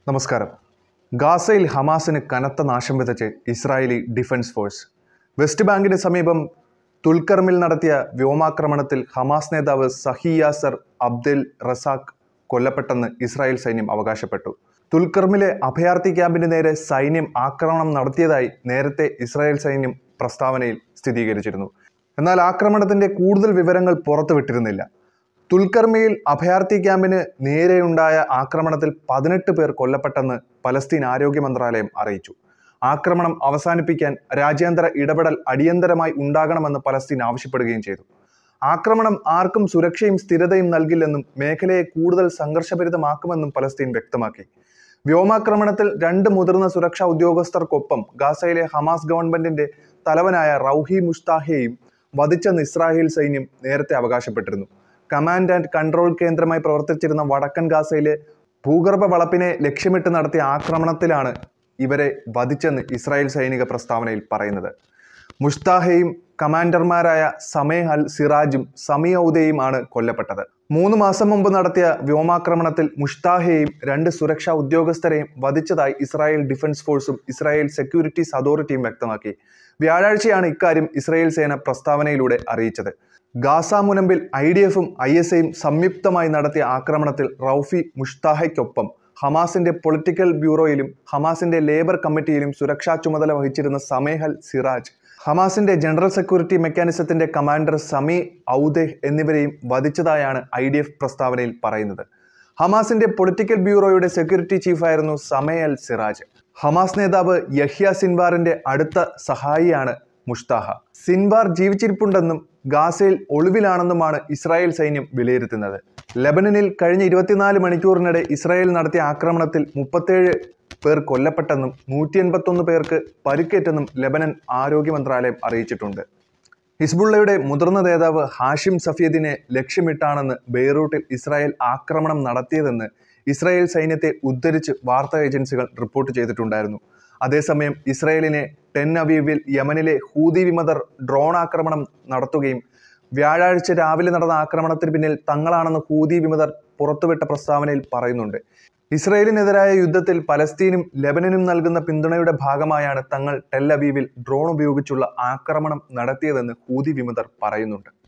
നമസ്കാരം. ഗാസയിൽ ഹമാസിന് കനത്ത നാശം വിതച്ച് ഇസ്രായേലി ഡിഫൻസ് ഫോഴ്സ്. വെസ്റ്റ് ബാങ്കിന് സമീപം തുൽക്കർമിൽ നടത്തിയ വ്യോമാക്രമണത്തിൽ ഹമാസ് നേതാവ് സഹി യാസർ അബ്ദെൽ റസാഖ് കൊല്ലപ്പെട്ടെന്ന് ഇസ്രായേൽ സൈന്യം അവകാശപ്പെട്ടു. തുൽക്കർമിലെ അഭയാർത്ഥി ക്യാമ്പിന് നേരെ സൈന്യം ആക്രമണം നടത്തിയതായി നേരത്തെ ഇസ്രായേൽ സൈന്യം പ്രസ്താവനയിൽ സ്ഥിരീകരിച്ചിരുന്നു. എന്നാൽ ആക്രമണത്തിന്റെ കൂടുതൽ വിവരങ്ങൾ പുറത്തുവിട്ടിരുന്നില്ല. തുൽക്കർമിയിൽ അഭയാർത്ഥി ക്യാമ്പിന് നേരെയുണ്ടായ ആക്രമണത്തിൽ 18 പേർ കൊല്ലപ്പെട്ടെന്ന് പലസ്തീൻ ആരോഗ്യ മന്ത്രാലയം അറിയിച്ചു. ആക്രമണം അവസാനിപ്പിക്കാൻ രാജ്യാന്തര ഇടപെടൽ അടിയന്തരമായി ഉണ്ടാകണമെന്ന് പലസ്തീൻ ആവശ്യപ്പെടുകയും ചെയ്തു. ആക്രമണം ആർക്കും സുരക്ഷയും സ്ഥിരതയും നൽകില്ലെന്നും മേഖലയെ കൂടുതൽ സംഘർഷഭരിതമാക്കുമെന്നും പലസ്തീൻ വ്യക്തമാക്കി. വ്യോമാക്രമണത്തിൽ 2 മുതിർന്ന സുരക്ഷാ ഉദ്യോഗസ്ഥർക്കൊപ്പം ഗാസയിലെ ഹമാസ് ഗവൺമെന്റിന്റെ തലവനായ റൌഹി മുഷ്താഹയെയും വധിച്ചെന്ന് ഇസ്രായേൽ സൈന്യം നേരത്തെ അവകാശപ്പെട്ടിരുന്നു. കമാൻഡ് ആൻഡ് കൺട്രോൾ കേന്ദ്രമായി പ്രവർത്തിച്ചിരുന്ന വടക്കൻ ഗാസയിലെ ഭൂഗർഭ വളപ്പിനെ ലക്ഷ്യമിട്ട് നടത്തിയ ആക്രമണത്തിലാണ് ഇവരെ വധിച്ചെന്ന് ഇസ്രായേൽ സൈനിക പ്രസ്താവനയിൽ പറയുന്നത്. മുഷ്താഹയും കമാൻഡർമാരായ സമേഹ് അൽ സിറാജും സമി ഔദയും ആണ് കൊല്ലപ്പെട്ടത്. 3 മാസം മുമ്പ് നടത്തിയ വ്യോമാക്രമണത്തിൽ മുഷ്താഹയെയും 2 സുരക്ഷാ ഉദ്യോഗസ്ഥരെയും വധിച്ചതായി ഇസ്രായേൽ ഡിഫൻസ് ഫോഴ്സും ഇസ്രായേൽ സെക്യൂരിറ്റീസ് അതോറിറ്റിയും വ്യക്തമാക്കി. വ്യാഴാഴ്ചയാണ് ഇക്കാര്യം ഇസ്രായേൽ സേന പ്രസ്താവനയിലൂടെ അറിയിച്ചത്. ഗാസ മുനമ്പിൽ IDFും ISAയും സംയുക്തമായി നടത്തിയ ആക്രമണത്തിൽ റൌഫി മുഷ്താഹയ്ക്കൊപ്പം ഹമാസിന്റെ പൊളിറ്റിക്കൽ ബ്യൂറോയിലും ഹമാസിന്റെ ലേബർ കമ്മിറ്റിയിലും സുരക്ഷാ ചുമതല വഹിച്ചിരുന്ന സമേഹ് അൽ സിറാജ്, ഹമാസിന്റെ ജനറൽ സെക്യൂരിറ്റി മെക്കാനിസത്തിന്റെ കമാൻഡർ സമി ഔദേഹ് എന്നിവരെയും വധിച്ചതായാണ് IDF പ്രസ്താവനയിൽ പറയുന്നത്. ഹമാസിന്റെ പൊളിറ്റിക്കൽ ബ്യൂറോയുടെ സെക്യൂരിറ്റി ചീഫായിരുന്നു സമേഹ് അൽ സിറാജ്. ഹമാസ് നേതാവ് യഹ്യ സിൻവാറിന്റെ അടുത്ത സഹായിയാണ് മുഷ്താഹ. സിൻവാർ ജീവിച്ചിരിപ്പുണ്ടെന്നും ഗാസയിൽ ഒളിവിലാണെന്നുമാണ് ഇസ്രായേൽ സൈന്യം വിലയിരുത്തുന്നത്. ലെബനനിൽ കഴിഞ്ഞ 24 മണിക്കൂറിനിടെ ഇസ്രായേൽ നടത്തിയ ആക്രമണത്തിൽ 37 പേർ കൊല്ലപ്പെട്ടെന്നും 181 പേർക്ക് പരിക്കേറ്റെന്നും ലെബനൻ ആരോഗ്യ മന്ത്രാലയം അറിയിച്ചിട്ടുണ്ട്. ഹിസ്ബുള്ളയുടെ മുതിർന്ന നേതാവ് ഹാഷിം സഫീദിനെ ലക്ഷ്യമിട്ടാണെന്ന് ബെയ്റൂട്ടിൽ ഇസ്രായേൽ ആക്രമണം നടത്തിയതെന്ന് ഇസ്രായേൽ സൈന്യത്തെ ഉദ്ധരിച്ച് വാർത്താ ഏജൻസികൾ റിപ്പോർട്ട് ചെയ്തിട്ടുണ്ടായിരുന്നു. അതേസമയം ഇസ്രായേലിനെ ടെൽ അവീവിൽ യമനിലെ ഹൂതി വിമതർ ഡ്രോൺ ആക്രമണം നടത്തുകയും വ്യാഴാഴ്ച രാവിലെ നടന്ന ആക്രമണത്തിന് പിന്നിൽ തങ്ങളാണെന്ന് ഹൂതി വിമതർ പുറത്തുവിട്ട പ്രസ്താവനയിൽ പറയുന്നുണ്ട്. ഇസ്രായേലിനെതിരായ യുദ്ധത്തിൽ പലസ്തീനും ലെബനനും നൽകുന്ന പിന്തുണയുടെ ഭാഗമായാണ് തങ്ങൾ ടെൽ അവീവിൽ ഡ്രോൺ ഉപയോഗിച്ചുള്ള ആക്രമണം നടത്തിയതെന്ന് ഹൂതി വിമതർ പറയുന്നുണ്ട്.